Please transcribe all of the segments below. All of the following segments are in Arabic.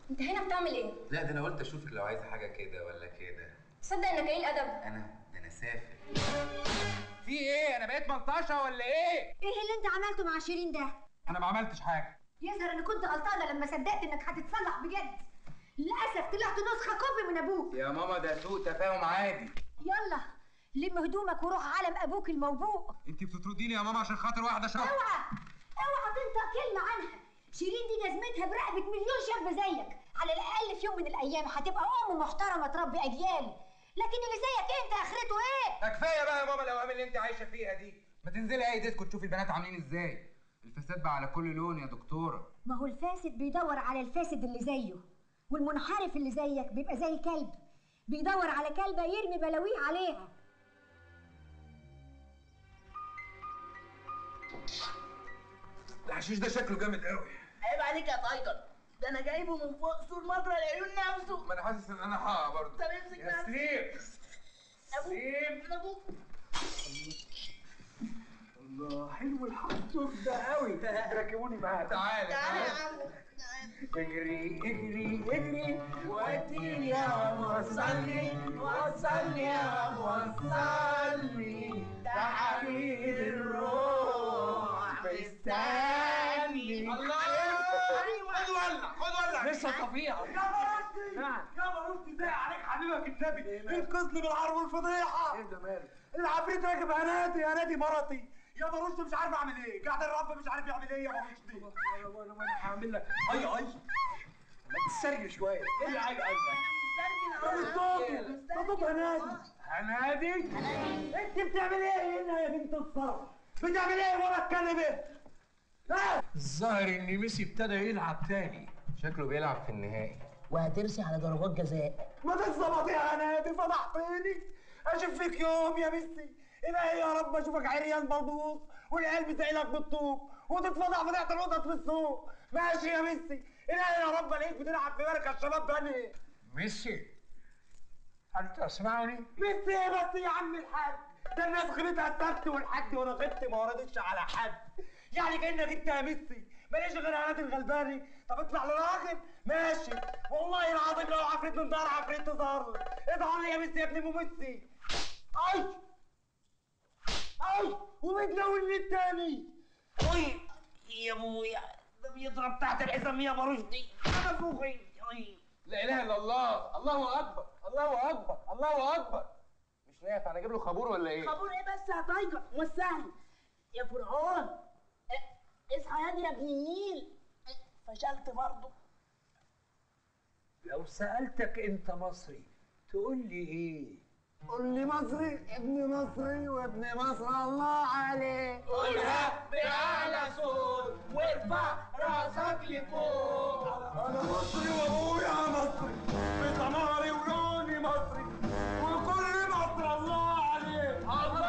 انت هنا بتعمل ايه؟ لا ده انا قلت اشوفك لو عايزه حاجه كده ولا كده. تصدق انك قليل ادب؟ انا سافر. في ايه؟ انا بقيت ملطشه ولا ايه؟ ايه اللي انت عملته مع شيرين ده؟ انا ما عملتش حاجه. يظهر ان كنت غلطانه لما صدقت انك هتتصلح بجد. للاسف طلعت نسخه كوبي من ابوك. يا ماما ده سوء تفاهم عادي. يلا لم هدومك وروح عالم ابوك الموبوء. انت بتطرديني يا ماما عشان خاطر واحده شهر. اوعى تنطق كلمه عنها. شيرين دي جزمتها برقبه مليون شاب زيك. على الاقل في يوم من الايام هتبقى ام محترمه تربي اجيال. لكن اللي زيك انت اخرته ايه؟ ده كفايه بقى يا ماما الاوهام اللي انت عايشه فيها دي. ما تنزلي اي ديسكو تشوفي البنات عاملين ازاي. الفساد بقى على كل لون يا دكتوره. ما هو الفاسد بيدور على الفاسد اللي زيه، والمنحرف اللي زيك بيبقى زي كلب بيدور على كلبه يرمي بلاويه عليها. الحشيش ده شكله جامد قوي. عيب عليك يا تايجر، ده انا جايبه من فوق سور مجرى العيون نفسه. ما انا حاسس ان انا هقع برضه. طب امسك يا سليم. سليم ابوك. الله حلو الحنطور ده قوي. ركبوني معاك. تعالى تعالى يا عمو. اجري اجري اجري وديني يا وصلني وصلني يا وصلني ده حبيب الروح مستني. الله. خد ولع خد ولع. لسه طفيعة. يا مرستي يا مرستي ازاي عليك حبيبك النبي؟ انقذني من العار والفضيحه. ايه ده مالك؟ العفريت راكب هنادي مرتي. يا مرشدي مش عارف اعمل ايه، قاعد الرب مش عارف يعمل ايه يا مرشدي. وانا هعمل لك اي ما تسترجل شويه. ايه اي ده مش صوته، ده صوت هنادي. انت بتعمل ايه هنا يا بنت الصرف؟ بتعمل ايه وانا اتكلم ايه؟ ها؟ الظاهر ان ميسي ابتدى يلعب تاني. شكله بيلعب في النهائي. وهترسي على ضربات جزاء. ما تتظبط يا هنادي، فضحتني. اشوف فيك يوم يا ميسي. الهي يا رب اشوفك عريان بلبوص والعيال بتعيلك بالطوب وتتفضح فضيحه القطط في السوق. ماشي يا ميسي. الهي يا رب الاقيك بتلعب في مركز شباب بني. ميسي هل تسمعني؟ ميسي ايه بس يا عم الحاج؟ ده الناس خدتها السبت والحد وانا غبت ما وردتش على حد. يعني كانك انت يا ميسي ماليش غير هنادي الغلباني. طب اطلع لراجل ماشي. والله العظيم لو عفريت من دار عفريت تظهر لي. اظهر لي يا ميسي يا ابن ام ميسي. اي وبتلون التاني. اي يا ابويا ده بيضرب تحت الحزام يا مرشدي. انا فوقي. اي لا اله الا الله. الله اكبر الله اكبر الله اكبر. مش نافع انا اجيب له خابور ولا ايه؟ خابور ايه بس يا تايجر؟ مش سهل يا فرعون. اصحى يا ابن النيل. فشلت برضه. لو سألتك انت مصري تقول لي ايه؟ قول لي مصري ابن مصري وابن مصر الله عليه. قولها بأعلى صوت وارفع راسك لفوق. انا مصري وابويا مصري بسماري ولوني مصري وكل مصر الله عليه الله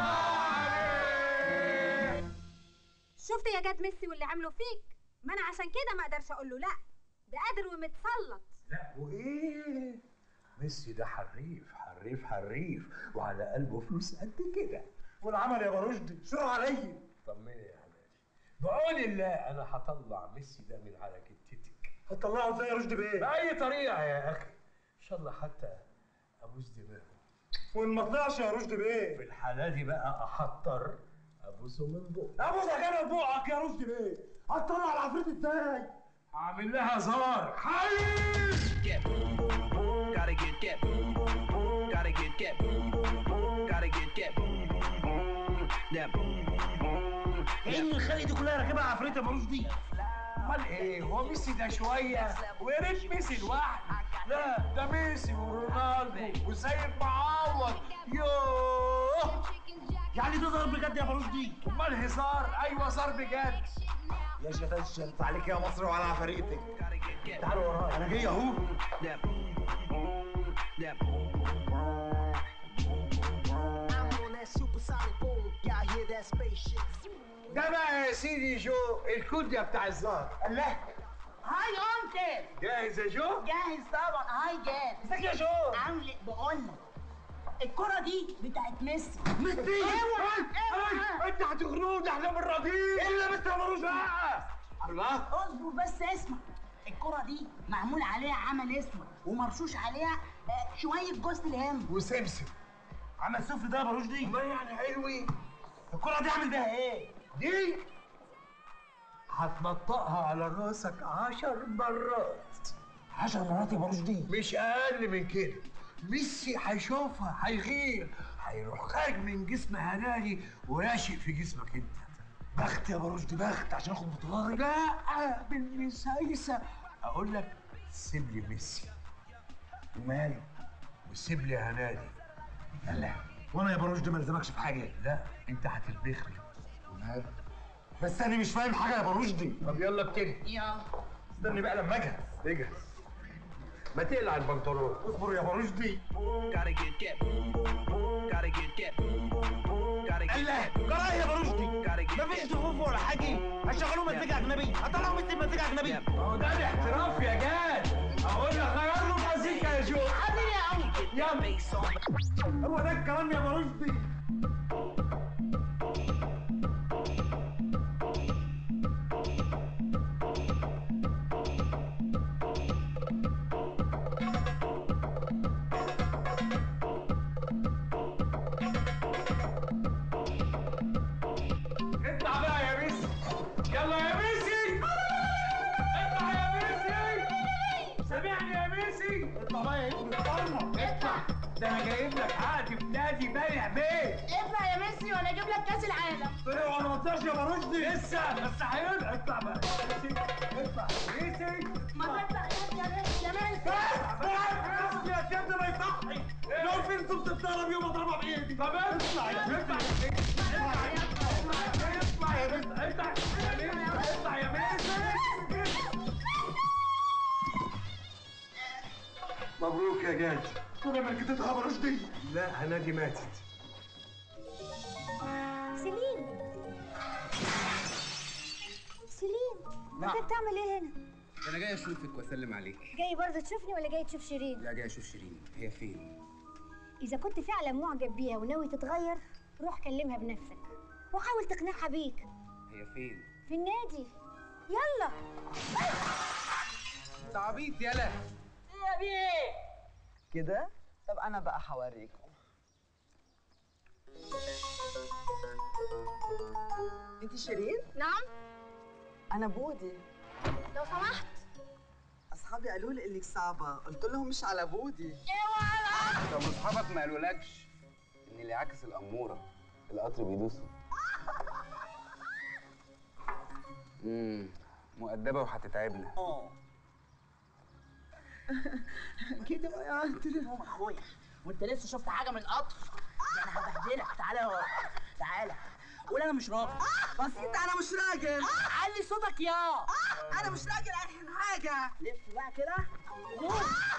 عليه. شفت يا جد ميسي واللي عمله فيك؟ ما انا عشان كده ما اقدرش اقول له لا. ده قادر ومتسلط. لا وايه؟ ميسي ده حريف وعلى قلبه فلوس قد كده. والعمل يا برشدي شو عليا. طمني يا حبيبي بعون الله انا هطلع ميسي ده من على كتتك. هتطلعه ازاي يا رشدي بيه؟ بأي طريقة يا أخي. إن شاء الله حتى أبوس دماغه. وإن ما طلعش يا رشدي بيه؟ في الحالة دي بقى أحضر أبوسه من بقه. أبوسك أنا ببقك يا رشدي بيه. هتطلع العفريت إزاي؟ هعمل لها زار حيز. Gotta get that boom boom boom. Gotta get that boom boom boom. Gotta get that boom boom boom. That boom boom boom. إيه اللي الخلق دي كلها راكبها عفريت يا برشدي؟ أمال إيه؟ هو ميسي ده شوية؟ ويا ريت ميسي لوحده. لا ده ميسي ورونالدو وسيد معوض. يوه. يعني ده ضرب بجد يا برشدي؟ أمال هزار؟ أيوه زار بجد. يا شتشت عليك يا مصر وعلى عفاريتك. تعالوا ورايا أنا جاي أهو. That boom boom boom. That boom boom boom. I'm on that supersonic boom. Y'all hear that spaceship? ده بقى يا سيدي جو الكوديا بتاع الزهر. الله هاي انت جاهز يا جو؟ جاهز طبعا. هاي جاهز. ازيك يا جو؟ عامل بقول لك الكرة دي بتاعت ميسي. ميسي اوعى انت هتغنونا احنا بالرضيع. ايه اللي لابس يا مروج بقى؟ الله اصبر بس اسمع. الكرة دي معمول عليها عمل اسود ومرشوش عليها شوية جوز الهند وسمسم. عمل سفر ده ملوش دي. ما يعني حلوين. الكرة دي عامل بيها ايه؟ دي هتنطقها على راسك 10 مرات. 10 مرات يا ملوش دي. مش اقل من كده. ميسي هيشوفها هيغير، هيروح خارج من جسم هنادي وراشق في جسمك انت. بخت يا رشدي بخت عشان اخد بطولات. لا بالمسايسه اقول لك سيب لي ميسي وماله؟ وسيب لي هنادي. يلا وانا يا رشدي ما الزمكش في حاجه. لا انت هتطبخ لي. وماله؟ بس انا مش فاهم حاجه يا رشدي. طب يلا ابتدي. يلا استني بقى لما اجهز. اجهز. ما تقلع البنطلون. اصبر يا رشدي. Gotta get that boom boom boom. Gotta get that boom boom boom. Gotta get الله that boom جرايه يا رشدي. Gotta get مفيش that ضغوف ولا حاجه. هشغلوا مزيكا اجنبي. هطلعوا مزيكا اجنبي. ما هو ده الاحتراف يا جاد. اقول لك غير له مزيكا يا جو. حبيبي يا قوي. يلا. bass on. هو ده الكلام يا رشدي. اطلع بقى يا ميسي. يلا يا ميسي. اطلع يا ميسي. سامعني يا ميسي. اطلع بقى يا ابني استنى. اطلع ده انا جايب لك عقد في نادي بني عبيد. اطلع يا ميسي وانا اجيب لك كاس العالم. طلع وانا ما طلعش يا رشدي. لسه بس هيطلع. اطلع بقى ميسي. اطلع ميسي. ما تطلع يا ميسي يا ميسي. رشدي يا سيدنا ما يصحي. لو في انتوا بتتضرب يوم اضربها بايدي. طب اطلع يا ميسي. اطلع يا ميسي. اطلع يا ميسي. مبروك يا جاد. انا ملكتها يا رشدي. لا هنادي ماتت. سليم سليم، نعم. انت بتعمل ايه هنا؟ انا جاي اشوفك واسلم عليك. جاي برضه تشوفني ولا جاي تشوف شيرين؟ لا جاي اشوف شيرين. هي فين؟ إذا كنت فعلا معجب بيها وناوي تتغير روح كلمها بنفسك وحاول تقنعها بيك. هي فين؟ في النادي. يلا. انت عبيط يالا. يا بيه كده؟ طب أنا بقى هوريكم. أنت شيرين؟ نعم. أنا بودي. لو سمحت. أصحابي قالوا لي إنك صعبة، قلت لهم مش على بودي. طب اصحابك ما قالولكش ان اللي عكس الاموره القطر بيدوسه؟ مؤدبه وهتتعبنا. كده بقى يا أنت. قوم اخويا وانت لسه شفت حاجه من القطر؟ ده انا هبهدلك. تعالى اهو. تعالى قول انا مش راجل. بسيطة أنا مش راجل. علي صوتك يا. أنا مش راجل أي حاجة. لف بقى كده. قول.